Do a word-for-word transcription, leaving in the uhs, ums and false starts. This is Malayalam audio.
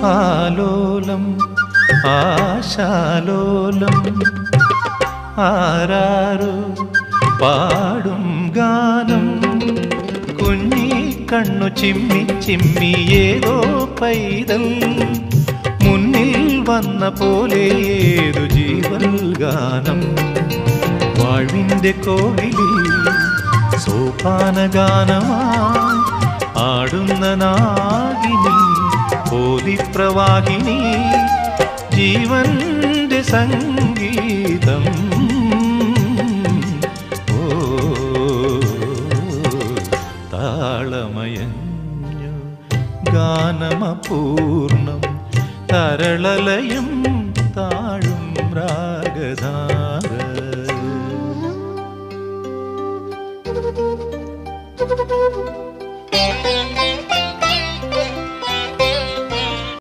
ആലോലം ആശാലോലം ആരാരോ പാടും ഗാനം കുഞ്ഞി കണ്ണു ചിമ്മി ചിമ്മി ഏതോ പൈതൽ മുന്നിൽ വന്ന പോലെ ഏതു ജീവൽ ഗാനം വാഴ്വിൻ്റെ കോവിലിൽ സോപാന ഗാനമായി ആടുന്ന നാഗിനി പോലിപ്രവാഹിനി ജീവന്റെ സംഗീതം ഓ താളമയഞ്ഞു ഗാനമപൂർണം തരളലയം താഴും രാഗധാ